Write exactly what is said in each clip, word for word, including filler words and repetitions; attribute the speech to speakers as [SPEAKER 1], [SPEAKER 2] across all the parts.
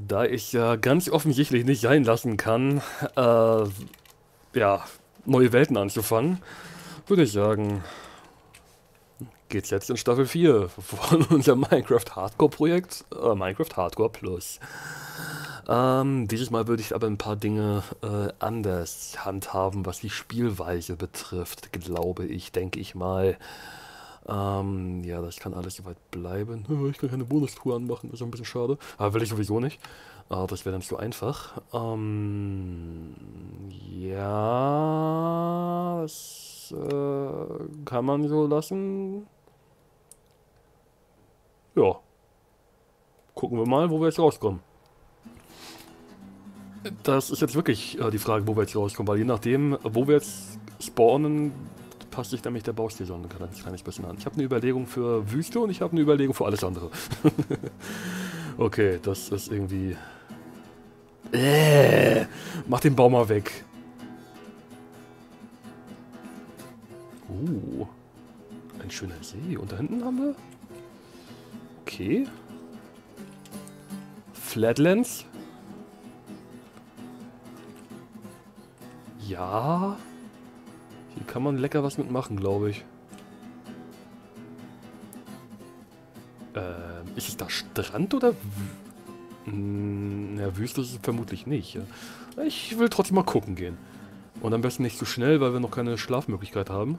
[SPEAKER 1] Da ich ja ganz offensichtlich nicht sein lassen kann, äh, ja, neue Welten anzufangen, würde ich sagen, geht's jetzt in Staffel vier von unserem Minecraft Hardcore Projekt, äh, Minecraft Hardcore Plus. Ähm, dieses Mal würde ich aber ein paar Dinge äh, anders handhaben, was die Spielweise betrifft, glaube ich, denke ich mal. Ähm, ja, das kann alles soweit bleiben. Ich kann keine Bonustour anmachen, das ist ein bisschen schade. Aber will ich sowieso nicht. Äh, das wäre dann zu einfach. Ähm, ja, das äh, kann man so lassen. Ja, gucken wir mal, wo wir jetzt rauskommen. Das ist jetzt wirklich äh, die Frage, wo wir jetzt rauskommen, weil je nachdem, wo wir jetzt spawnen, passt sich nämlich der Baustil so ein kleines, kleines bisschen an. Ich habe eine Überlegung für Wüste und ich habe eine Überlegung für alles andere. Okay, das ist irgendwie... Äh, mach den Baum mal weg. Uh, ein schöner See. Und da hinten haben wir... Okay. Flatlands. Ja. Hier kann man lecker was mitmachen, glaube ich. Ähm, ist es da Strand oder... Hm, ja, Wüste ist es vermutlich nicht. Ja. Ich will trotzdem mal gucken gehen. Und am besten nicht zu schnell, weil wir noch keine Schlafmöglichkeit haben.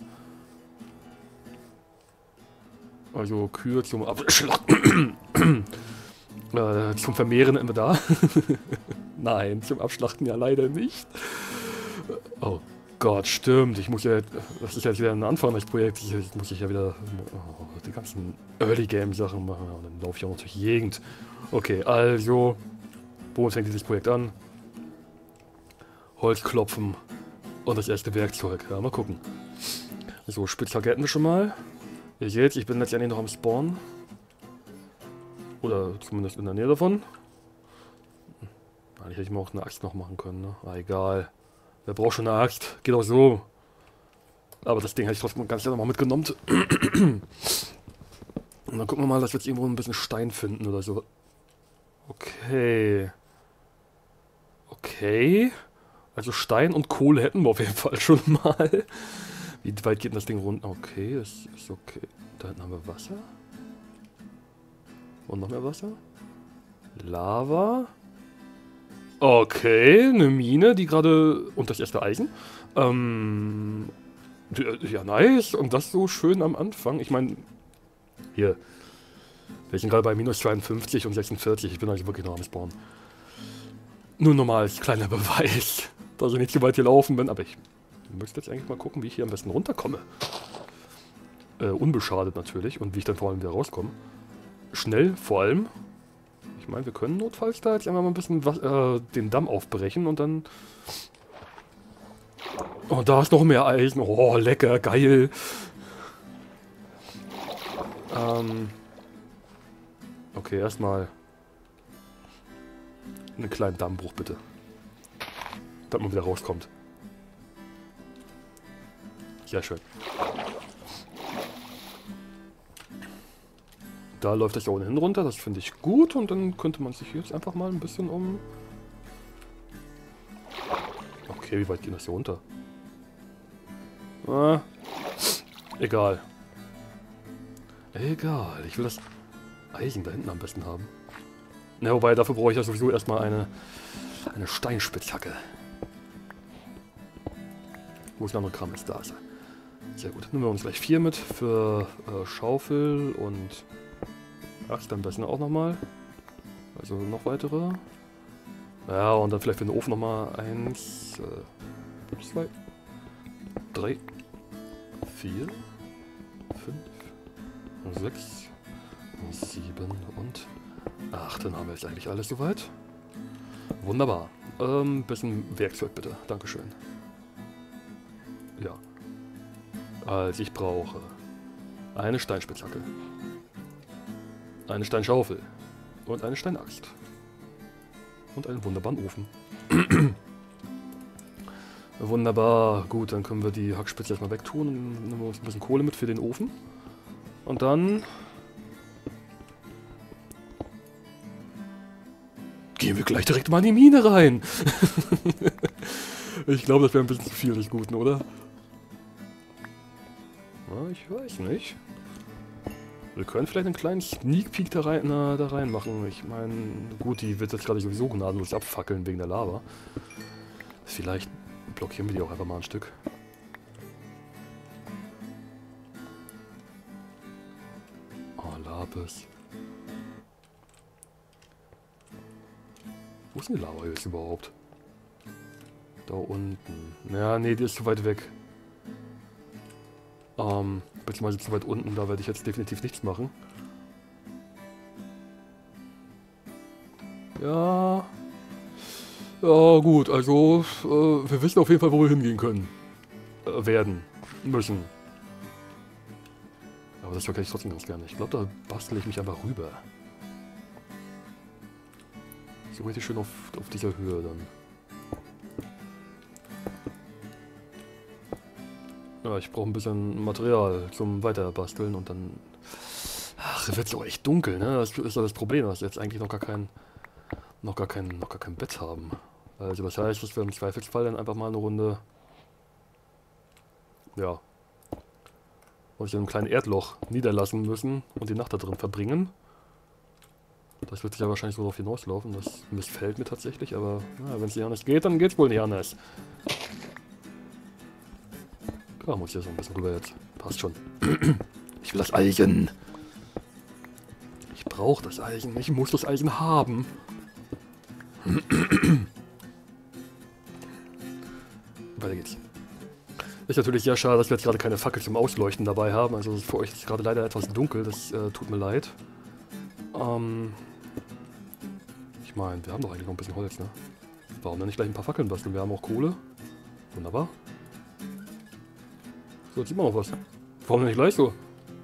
[SPEAKER 1] Also Kühe zum Abschlachten. äh, zum Vermehren immer da. Nein, zum Abschlachten ja leider nicht. Oh Gott, stimmt. Ich muss ja... Das ist ja wieder ein Anfang des Projekts. Jetzt muss ich ja wieder oh, die ganzen Early Game Sachen machen. Und dann laufe ich auch noch durch die Gegend. Okay, also... Wo fängt dieses Projekt an? Holz klopfen. Und das erste Werkzeug. Ja, mal gucken. So, Spitzhacke hätten wir schon mal. Ihr seht, ich bin letztendlich noch am Spawn. Oder zumindest in der Nähe davon. Eigentlich hätte ich mir auch eine Axt noch machen können, ne? Ah, egal. Wer braucht schon eine Axt? Geht auch so. Aber das Ding hätte ich trotzdem ganz gerne mal mitgenommen. Und dann gucken wir mal, dass wir jetzt irgendwo ein bisschen Stein finden oder so. Okay. Okay. Also Stein und Kohle hätten wir auf jeden Fall schon mal. Wie weit geht denn das Ding runter? Okay, das ist okay. Da hinten haben wir Wasser. Und noch mehr Wasser. Lava. Okay, eine Mine, die gerade... Und das erste Eisen. Ähm... Ja, nice. Und das so schön am Anfang. Ich meine... Hier. Wir sind gerade bei minus zweiundfünfzig und sechsundvierzig. Ich bin also wirklich noch am Spawn. Nur nochmal als kleiner Beweis, dass ich nicht so weit hier laufen bin. Aber ich müsste jetzt eigentlich mal gucken, wie ich hier am besten runterkomme. Äh, unbeschadet natürlich. Und wie ich dann vor allem wieder rauskomme. Schnell vor allem. Ich meine, wir können notfalls da jetzt einfach mal ein bisschen was, äh, den Damm aufbrechen und dann... Oh, da ist noch mehr Eisen. Oh, lecker, geil. Ähm... Okay, erstmal... einen kleinen Dammbruch, bitte. Damit man wieder rauskommt. Sehr schön. Da läuft das ja ohnehin runter, das finde ich gut. Und dann könnte man sich jetzt einfach mal ein bisschen um... Okay, wie weit geht das hier runter? Ah, egal. Egal, ich will das Eisen da hinten am besten haben. Na, wobei, dafür brauche ich ja sowieso erstmal eine, eine Steinspitzhacke. Wo ist der andere Kram? Ist da. Sehr gut. Nehmen wir uns gleich vier mit für äh, Schaufel und Axt am besten auch nochmal. Also noch weitere. Ja, und dann vielleicht für den Ofen nochmal eins, äh, zwei, drei, vier, fünf, sechs, sieben und acht. Dann haben wir jetzt eigentlich alles soweit. Wunderbar. Ähm, bisschen Werkzeug bitte. Dankeschön. Ja. Also ich brauche eine Steinspitzhacke, eine Steinschaufel und eine Steinaxt. Und einen wunderbaren Ofen. Wunderbar. Gut, dann können wir die Hackspitze erstmal wegtun und nehmen wir uns ein bisschen Kohle mit für den Ofen. Und dann... gehen wir gleich direkt mal in die Mine rein. Ich glaube, das wäre ein bisschen zu viel des Guten, oder? Na, ich weiß nicht. Wir können vielleicht einen kleinen Sneak Peek da rein, na, da rein machen. Ich meine, gut, die wird jetzt gerade sowieso gnadenlos abfackeln wegen der Lava. Vielleicht blockieren wir die auch einfach mal ein Stück. Oh, Lapis. Wo ist denn die Lava jetzt überhaupt? Da unten. Ja, nee, die ist zu weit weg. Ähm, beziehungsweise zu weit unten, da werde ich jetzt definitiv nichts machen. Ja. Ja, gut, also, äh, wir wissen auf jeden Fall, wo wir hingehen können. Äh, werden. Müssen. Aber das verkenne ich trotzdem ganz gerne. Ich glaube, da bastel ich mich einfach rüber. So richtig schön auf, auf dieser Höhe dann. Ja, ich brauche ein bisschen Material zum Weiterbasteln und dann... Ach, es wird so echt dunkel, ne? Das ist ja das Problem, dass wir jetzt eigentlich noch gar kein... noch gar kein... noch gar kein Bett haben. Also das heißt, dass wir im Zweifelsfall dann einfach mal eine Runde... Ja... uns in einem kleinen Erdloch niederlassen müssen und die Nacht da drin verbringen. Das wird sich ja wahrscheinlich so darauf hinauslaufen. Das missfällt mir tatsächlich, aber ja, wenn es nicht anders geht, dann geht es wohl nicht anders. Ja, muss ich ja so ein bisschen rüber jetzt. Passt schon. Ich will das Eisen. Ich brauche das Eisen. Ich muss das Eisen haben. Weiter geht's. Ist natürlich sehr schade, dass wir jetzt gerade keine Fackel zum Ausleuchten dabei haben. Also für euch ist gerade leider etwas dunkel. Das äh, tut mir leid. Ähm... Ich meine, wir haben doch eigentlich noch ein bisschen Holz, ne? Warum dann nicht gleich ein paar Fackeln basteln? Wir haben auch Kohle. Wunderbar. So, jetzt sieht man noch was. Warum denn nicht gleich so?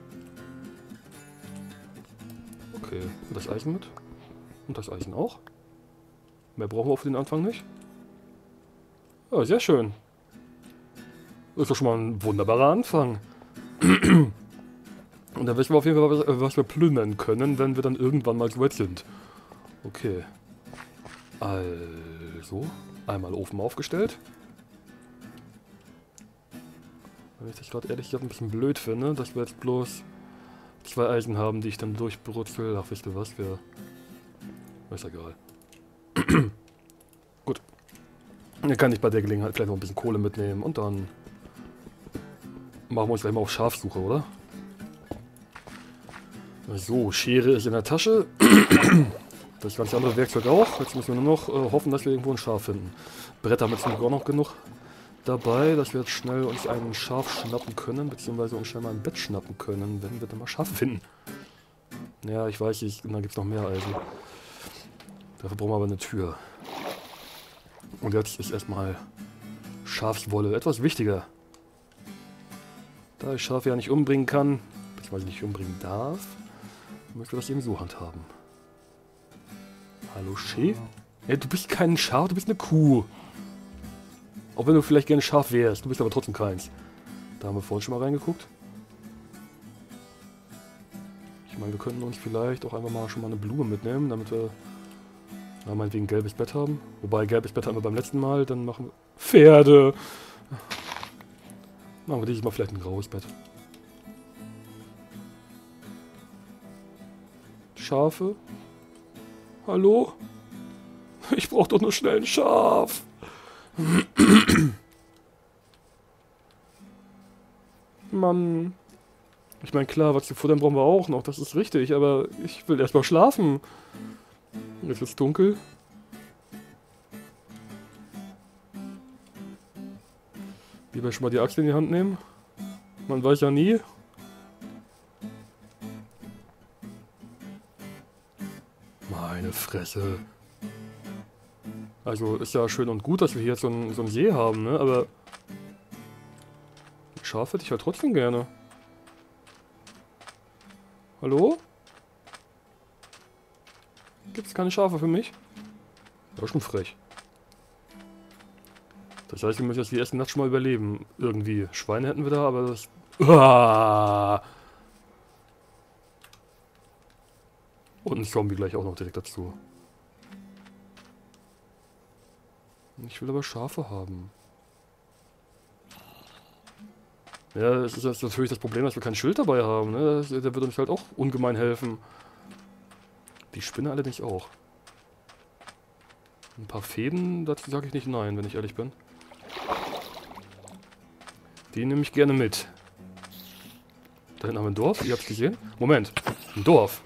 [SPEAKER 1] Okay, und das Eisen mit. Und das Eisen auch. Mehr brauchen wir auf den Anfang nicht. Ja, sehr schön. Das ist doch schon mal ein wunderbarer Anfang. Und dann wissen wir auf jeden Fall, was, was wir plündern können, wenn wir dann irgendwann mal so weit sind. Okay. Also, einmal Ofen aufgestellt. Wenn ich das gerade ehrlich gesagt ein bisschen blöd finde, dass wir jetzt bloß zwei Eisen haben, die ich dann durchbrutzel. Ach, wisst ihr was, wir... Ist egal. Gut. Dann kann ich bei der Gelegenheit vielleicht noch ein bisschen Kohle mitnehmen und dann machen wir uns gleich mal auf Schafsuche, oder? So, Schere ist in der Tasche. Das ganze andere Werkzeug auch. Jetzt müssen wir nur noch äh, hoffen, dass wir irgendwo ein Schaf finden. Bretter haben wir zum Glück auch noch genug dabei, dass wir jetzt schnell uns einen Schaf schnappen können, beziehungsweise uns schnell mal ein Bett schnappen können, wenn wir dann mal Schafe finden. Ja, ich weiß nicht, da gibt es noch mehr Eisen. Dafür brauchen wir aber eine Tür. Und jetzt ist erstmal Schafswolle etwas wichtiger. Da ich Schafe ja nicht umbringen kann, beziehungsweise nicht umbringen darf, möchte ich das eben so handhaben. Hallo Schäf? Ja, du bist kein Schaf, du bist eine Kuh. Auch wenn du vielleicht gerne Schaf wärst, du bist aber trotzdem keins. Da haben wir vorhin schon mal reingeguckt. Ich meine, wir könnten uns vielleicht auch einfach mal schon mal eine Blume mitnehmen, damit wir, ja, meinetwegen ein gelbes Bett haben. Wobei, gelbes Bett hatten wir beim letzten Mal, dann machen wir... Pferde! Machen wir dieses Mal vielleicht ein graues Bett. Schafe? Hallo? Ich brauche doch nur schnell ein Schaf. Mann. Ich meine, klar, was zu futtern brauchen wir auch noch, das ist richtig, aber ich will erstmal schlafen. Jetzt ist es dunkel. Lieber schon mal die Axt in die Hand nehmen. Man weiß ja nie. Meine Fresse. Also ist ja schön und gut, dass wir hier jetzt so einen so einen See haben, ne? Aber Schaf hätte ich ja trotzdem gerne. Hallo? Gibt es keine Schafe für mich? Ja, schon frech. Das heißt, wir müssen jetzt die erste Nacht schon mal überleben. Irgendwie. Schweine hätten wir da, aber das... Uah! Und ein Zombie gleich auch noch direkt dazu. Ich will aber Schafe haben. Ja, es ist jetzt natürlich das Problem, dass wir kein Schild dabei haben. Ne? Der wird uns halt auch ungemein helfen. Die Spinne allerdings auch. Ein paar Fäden, dazu sage ich nicht nein, wenn ich ehrlich bin. Die nehme ich gerne mit. Da hinten haben wir ein Dorf, ihr habt es gesehen. Moment, ein Dorf.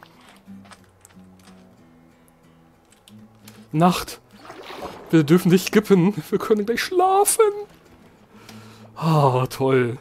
[SPEAKER 1] Nacht. Wir dürfen nicht skippen. Wir können gleich schlafen. Ah, toll.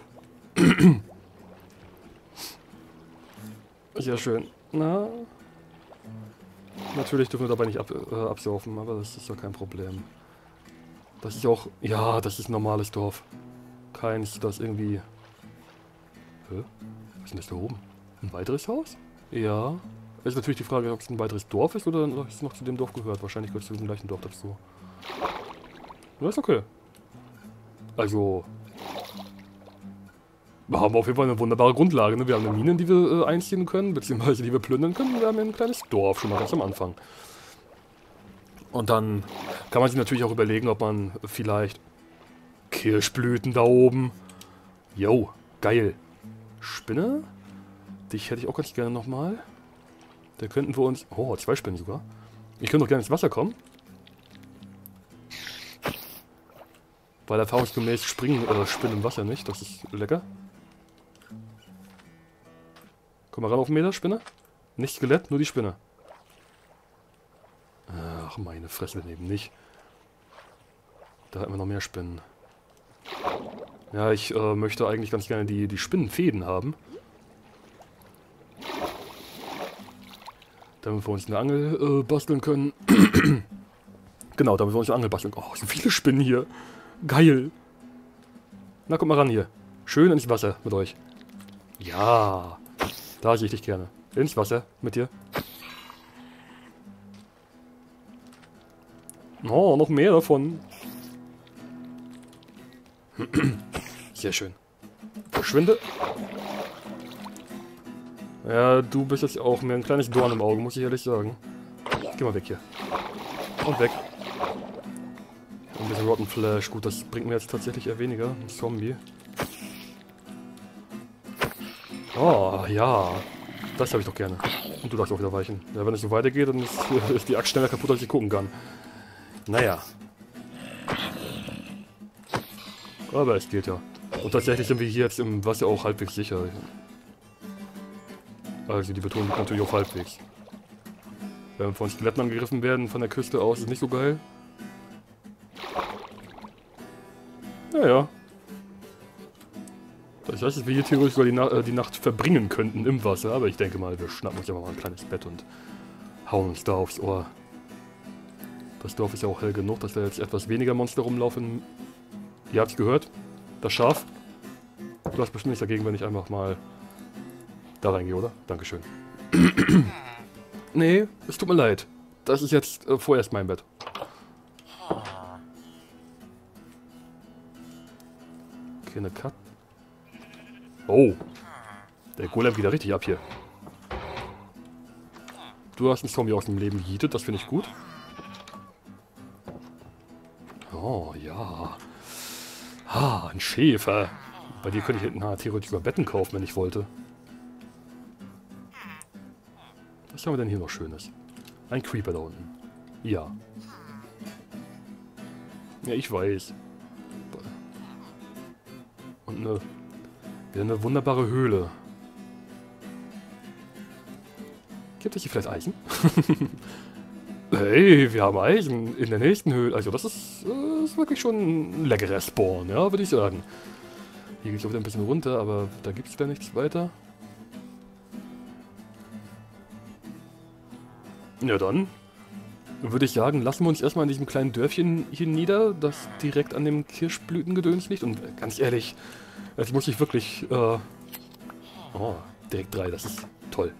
[SPEAKER 1] Sehr schön. Na. Natürlich dürfen wir dabei nicht ab, äh, absaufen, aber das ist ja kein Problem. Das ist auch... Ja, das ist ein normales Dorf. Keins, das irgendwie... Hä? Was ist denn das da oben? Ein weiteres Haus? Ja. Ist natürlich die Frage, ob es ein weiteres Dorf ist oder ob es noch zu dem Dorf gehört. Wahrscheinlich gehört es zu dem gleichen Dorf dazu. Ja, ist okay. Also... Wir haben auf jeden Fall eine wunderbare Grundlage. Ne? Wir haben eine Mine, die wir äh, einziehen können, beziehungsweise die wir plündern können. Wir haben ein kleines Dorf, schon mal ganz am Anfang. Und dann kann man sich natürlich auch überlegen, ob man vielleicht Kirschblüten da oben. Yo, geil. Spinne? Dich hätte ich auch ganz gerne nochmal. Da könnten wir uns... Oh, zwei Spinnen sogar. Ich könnte doch gerne ins Wasser kommen. Weil erfahrungsgemäß springen äh, Spinnen im Wasser nicht. Das ist lecker. Komm mal ran auf den Meter, Spinne. Nicht Skelett, nur die Spinne. Ach, meine Fresse, eben nicht. Da hätten wir noch mehr Spinnen. Ja, ich äh, möchte eigentlich ganz gerne die, die Spinnenfäden haben. Damit wir uns eine Angel äh, basteln können. Genau, damit wir uns eine Angel basteln können. Oh, so viele Spinnen hier. Geil. Na, kommt mal ran hier. Schön ins Wasser mit euch. Ja. Da sehe ich dich gerne. Ins Wasser mit dir. Oh, noch mehr davon. Sehr schön. Verschwinde. Ja, du bist jetzt auch mir ein kleines Dorn im Auge, muss ich ehrlich sagen. Geh mal weg hier. Und weg. Ein bisschen Rotten Flash. Gut, das bringt mir jetzt tatsächlich eher weniger. Ein Zombie. Oh, ja. Das habe ich doch gerne. Und du darfst auch wieder weichen. Ja, wenn es so weitergeht, dann ist, ist die Axt schneller kaputt, als ich gucken kann. Naja. Aber es geht ja. Und tatsächlich sind wir hier jetzt im Wasser auch halbwegs sicher. Also die Betonung liegt natürlich auch halbwegs. Wenn wir von Skeletten angegriffen werden, von der Küste aus, ist nicht so geil. Naja. Das heißt, dass wir hier theoretisch sogar die, Na äh, die Nacht verbringen könnten im Wasser, aber ich denke mal, wir schnappen uns einfach mal ein kleines Bett und hauen uns da aufs Ohr. Das Dorf ist ja auch hell genug, dass da jetzt etwas weniger Monster rumlaufen. Ihr habt's gehört? Das Schaf. Du hast bestimmt nichts dagegen, wenn ich einfach mal da reingehe, oder? Dankeschön. Nee, es tut mir leid. Das ist jetzt äh, vorerst mein Bett. Okay, eine Cut. Oh. Der Golem wieder richtig ab hier. Du hast einen Zombie aus dem Leben gejietet, das finde ich gut. Oh, ja. Ah, ein Schäfer. Bei dir könnte ich na, theoretisch über Betten kaufen, wenn ich wollte. Was haben wir denn hier noch Schönes? Ein Creeper da unten. Ja. Ja, ich weiß. Und eine, wieder eine wunderbare Höhle. Gibt es hier vielleicht Eisen? Hey, wir haben Eisen in der nächsten Höhle. Also das ist, äh, ist wirklich schon ein leckerer Spawn, ja, würde ich sagen. Hier geht es auch wieder ein bisschen runter, aber da gibt es da nichts weiter. Ja dann, würde ich sagen, lassen wir uns erstmal in diesem kleinen Dörfchen hier nieder, das direkt an dem Kirschblütengedöns liegt. Und ganz ehrlich, jetzt muss ich wirklich, äh, oh, direkt drei, das ist toll.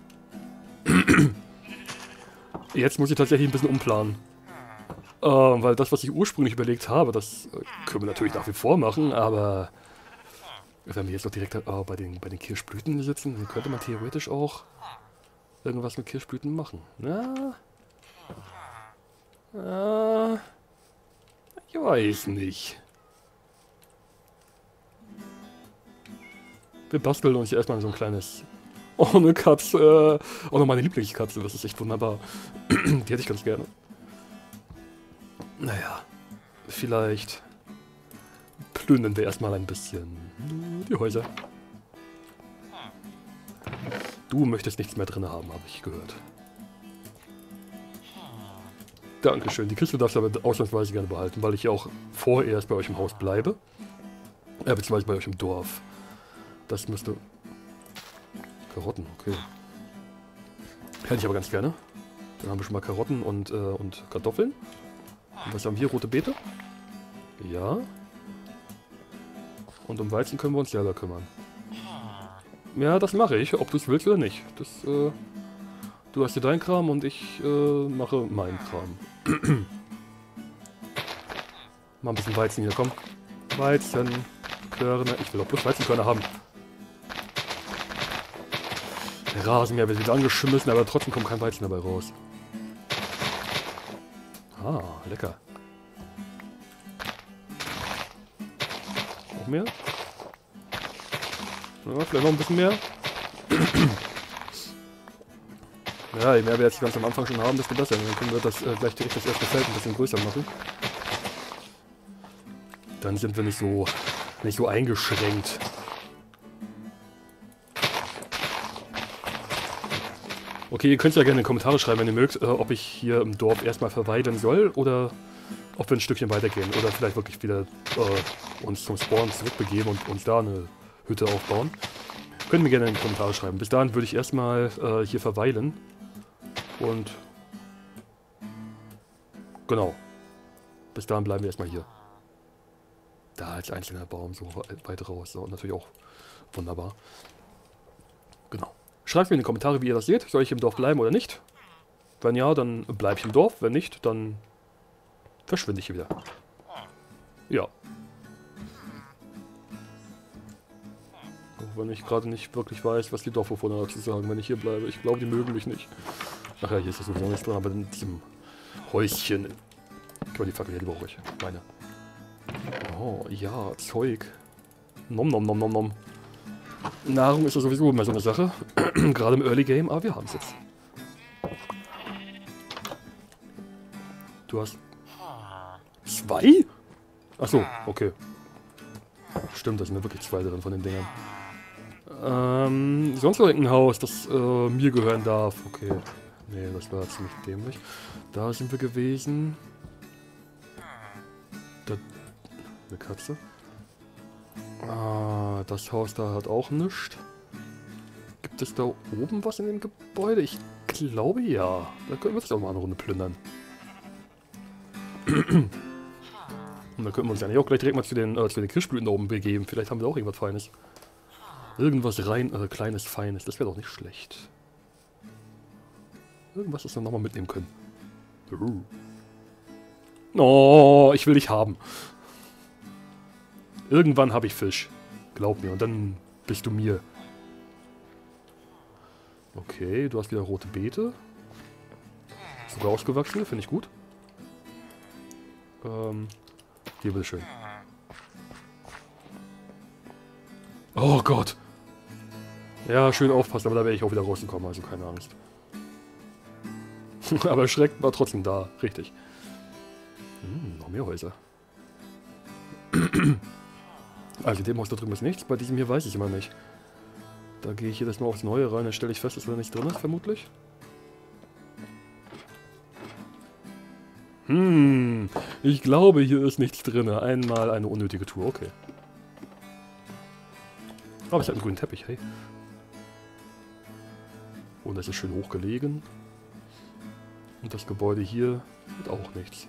[SPEAKER 1] Jetzt muss ich tatsächlich ein bisschen umplanen. Äh, weil das, was ich ursprünglich überlegt habe, das äh, können wir natürlich nach wie vor machen, aber wenn wir jetzt noch direkt äh, bei, den, bei den Kirschblüten sitzen, dann könnte man theoretisch auch irgendwas mit Kirschblüten machen. Na? Äh, Ich weiß nicht. Wir basteln uns erstmal so ein kleines... Oh, eine Katze. Äh, auch noch meine Lieblingskatze. Das ist echt wunderbar. Die hätte ich ganz gerne. Naja. Vielleicht... plündern wir erstmal ein bisschen die Häuser. Du möchtest nichts mehr drin haben, habe ich gehört. Dankeschön. Die Kiste darfst du aber ausnahmsweise gerne behalten, weil ich ja auch vorerst bei euch im Haus bleibe. Ja, beziehungsweise bei euch im Dorf. Das müsste... Karotten, okay. Hätte ich aber ganz gerne. Dann haben wir schon mal Karotten und, äh, und Kartoffeln. Und was haben wir hier? Rote Beete? Ja. Und um Weizen können wir uns selber kümmern. Ja, das mache ich, ob du es willst oder nicht. Das, äh, du hast hier deinen Kram und ich äh, mache meinen Kram. Mal ein bisschen Weizen hier, komm. Weizen, Körner. Ich will auch bloß Weizenkörner haben. Der Rasenmäher wird wieder angeschmissen, aber trotzdem kommt kein Weizen dabei raus. Ah, lecker. Noch mehr? Ja, vielleicht noch ein bisschen mehr. Ja, je mehr wir jetzt ganz am Anfang schon haben, desto besser. Dann können wir das äh, gleich direkt das erste Feld ein bisschen größer machen. Dann sind wir nicht so, nicht so eingeschränkt. Okay, ihr könnt ja gerne in die Kommentare schreiben, wenn ihr mögt, äh, ob ich hier im Dorf erstmal verweilen soll oder ob wir ein Stückchen weitergehen oder vielleicht wirklich wieder äh, uns zum Spawn zurückbegeben und uns da eine Hütte aufbauen. Könnt ihr mir gerne in die Kommentare schreiben. Bis dahin würde ich erstmal äh, hier verweilen. Und genau. Bis dahin bleiben wir erstmal hier. Da als einzelner Baum so weit raus. So, und natürlich auch wunderbar. Genau. Schreibt mir in die Kommentare, wie ihr das seht. Soll ich im Dorf bleiben oder nicht? Wenn ja, dann bleibe ich im Dorf. Wenn nicht, dann verschwinde ich hier wieder. Ja. Auch wenn ich gerade nicht wirklich weiß, was die Dorfbewohner dazu sagen, wenn ich hier bleibe. Ich glaube, die mögen mich nicht. Ach ja, hier ist das sowieso nicht drin, aber in diesem Häuschen. Gib mal die Fackel her, die brauche ich. Meine. Oh, ja, Zeug. Nom nom nom nom nom. Nahrung ist ja sowieso immer so eine Sache. Gerade im Early Game, aber wir haben es jetzt. Du hast... Zwei? Achso, okay. Stimmt, da sind ja wirklich zwei drin von den Dingern. Ähm, sonst noch irgendein Haus, das äh, mir gehören darf. Okay. Nee, das war ziemlich dämlich. Da sind wir gewesen. Da... Eine Katze. Ah, das Haus da hat auch nichts. Gibt es da oben was in dem Gebäude? Ich glaube ja. Da können wir jetzt auch mal eine Runde plündern. Und dann können wir uns ja auch gleich direkt mal zu den, äh, zu den Kirschblüten da oben begeben. Vielleicht haben wir auch irgendwas Feines. Irgendwas rein, äh, kleines, feines. Das wäre doch nicht schlecht. Irgendwas, das wir nochmal mitnehmen können. Uh. Oh, ich will dich haben. Irgendwann habe ich Fisch. Glaub mir. Und dann bist du mir. Okay, du hast wieder rote Beete. Sogar ausgewachsene, finde ich gut. Ähm, hier, bitteschön. Oh Gott. Ja, schön aufpassen, aber da wäre ich auch wieder rausgekommen, also keine Angst. Aber Schreck war trotzdem da, richtig. Hm, noch mehr Häuser. Also dem Haus da drüben ist nichts, bei diesem hier weiß ich immer nicht. Da gehe ich jedes Mal aufs Neue rein, dann stelle ich fest, dass da nichts drin ist, vermutlich. Hm, ich glaube, hier ist nichts drin. Einmal eine unnötige Tour, okay. Aber es hat einen grünen Teppich, hey. Und es ist schön hoch gelegen. Und das Gebäude hier hat auch nichts.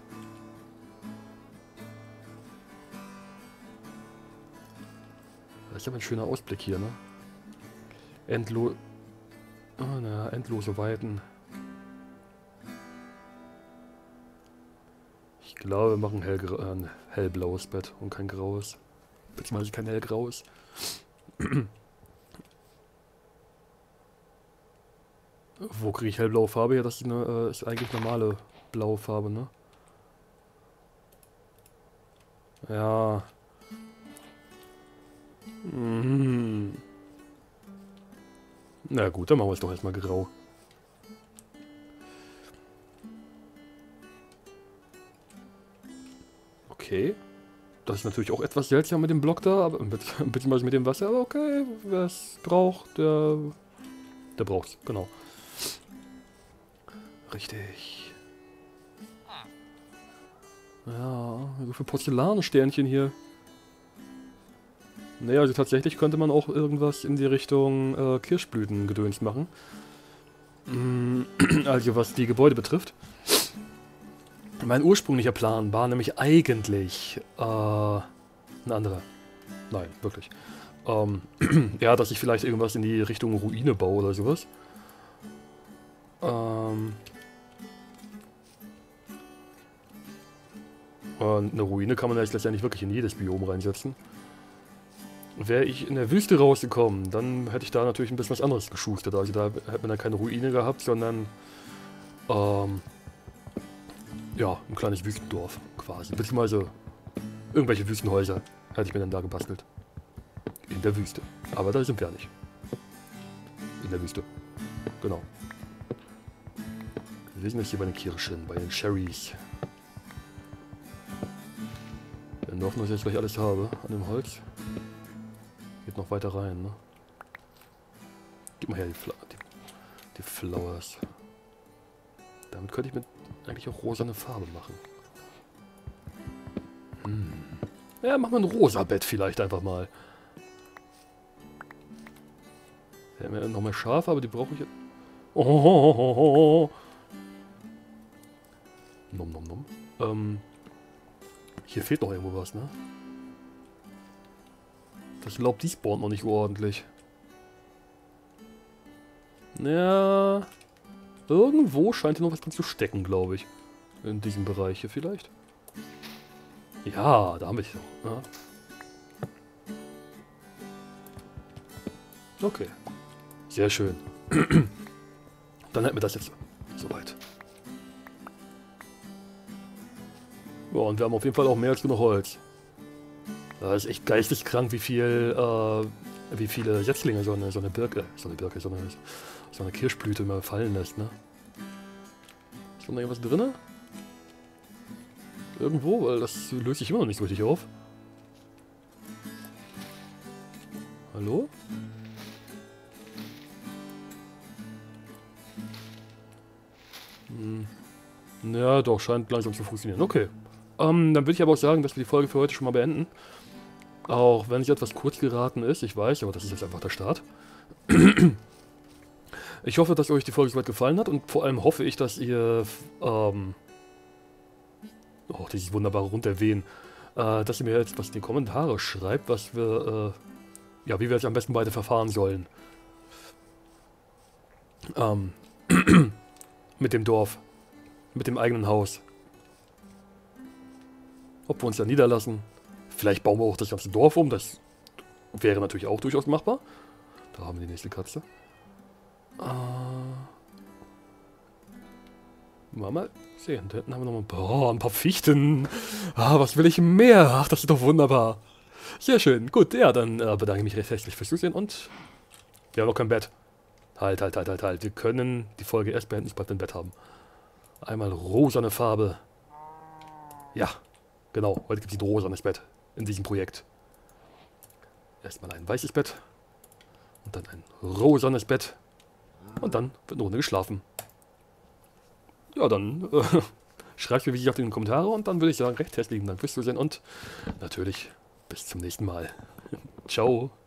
[SPEAKER 1] Das ist aber ein schöner Ausblick hier, ne? Endlo... Oh, na, endlose Weiten. Ich glaube, wir machen hell, äh, ein hellblaues Bett und kein graues. Beziehungsweise kein hellgraues. Wo kriege ich hellblaue Farbe her? Das ist, eine, äh, ist eigentlich normale blaue Farbe, ne? Ja. Mhm. Na gut, dann machen wir es doch erstmal grau. Okay. Das ist natürlich auch etwas seltsam mit dem Block da, aber beziehungsweise mit dem Wasser, aber okay, wer es braucht, der, der braucht's, genau. Richtig. Ja, so viele Porzellansternchen hier. Naja, also tatsächlich könnte man auch irgendwas in die Richtung äh, Kirschblütengedöns machen. Mm, also was die Gebäude betrifft. Mein ursprünglicher Plan war nämlich eigentlich äh, ein anderer. Nein, wirklich. Ähm, ja, dass ich vielleicht irgendwas in die Richtung Ruine baue oder sowas. Ähm, und eine Ruine kann man ja letztendlich wirklich in jedes Biom reinsetzen. Wäre ich in der Wüste rausgekommen, dann hätte ich da natürlich ein bisschen was anderes geschustert. Also da hätte man dann keine Ruine gehabt, sondern ähm, ja, ein kleines Wüstendorf quasi. Beziehungsweise irgendwelche Wüstenhäuser hätte ich mir dann da gebastelt. In der Wüste. Aber da sind wir ja nicht. In der Wüste. Genau. Wir sind jetzt hier bei den Kirschen, bei den Cherries. Wir hoffen, dass ich jetzt gleich alles habe an dem Holz. Geht noch weiter rein, ne? Gib mal her die, Fla die, die Flowers. Damit könnte ich mit eigentlich auch rosane Farbe machen. Hm. Ja, machen wir ein rosa Bett vielleicht einfach mal. Wir haben ja noch mehr Schafe, aber die brauche ich jetzt. Oh, oh, oh, oh, oh. Nom, nom, nom. Ähm, hier fehlt noch irgendwo was, ne? Das Laub, die spawnt noch nicht ordentlich. Ja, irgendwo scheint hier noch was drin zu stecken, glaube ich. In diesem Bereich hier vielleicht. Ja, da haben wir es noch. Ja. Okay. Sehr schön. Dann hätten wir das jetzt soweit. Ja, und wir haben auf jeden Fall auch mehr als genug Holz. Das ist echt geisteskrank, wie viel, äh, wie viele Setzlinge so eine, so eine Birke, so eine Birke, so eine, so eine Kirschblüte immer fallen lässt, ne? Ist da noch irgendwas drin? Irgendwo, weil das löst sich immer noch nicht so richtig auf. Hallo? Hm. Ja, doch, scheint langsam zu funktionieren. Okay. Ähm, dann würde ich aber auch sagen, dass wir die Folge für heute schon mal beenden. Auch wenn es etwas kurz geraten ist, ich weiß, aber das ist jetzt einfach der Start. Ich hoffe, dass euch die Folge soweit gefallen hat und vor allem hoffe ich, dass ihr, ähm, oh, dieses wunderbare Runterwehen, äh, dass ihr mir jetzt was in die Kommentare schreibt, was wir, äh, ja, wie wir jetzt am besten beide verfahren sollen. Ähm, mit dem Dorf, mit dem eigenen Haus. Ob wir uns da niederlassen. Vielleicht bauen wir auch das ganze Dorf um, das wäre natürlich auch durchaus machbar. Da haben wir die nächste Katze. Äh, mal, mal sehen, da hinten haben wir noch ein paar, oh, ein paar Fichten. Ah, was will ich mehr? Ach, das ist doch wunderbar. Sehr schön. Gut, ja, dann äh, bedanke ich mich recht herzlich fürs Zusehen und wir haben noch kein Bett. Halt, halt, halt, halt, halt. Wir können die Folge erst beenden, sobald wir ein Bett haben. Einmal rosane Farbe. Ja, genau. Heute gibt es ein rosanes Bett in diesem Projekt. Erstmal ein weißes Bett. Und dann ein rosanes Bett. Und dann wird eine Runde geschlafen. Ja, dann äh, schreibt mir, wie gesagt, in die Kommentare. Und dann würde ich sagen, recht herzlichen Dank fürs Zusehen. Und natürlich bis zum nächsten Mal. Ciao.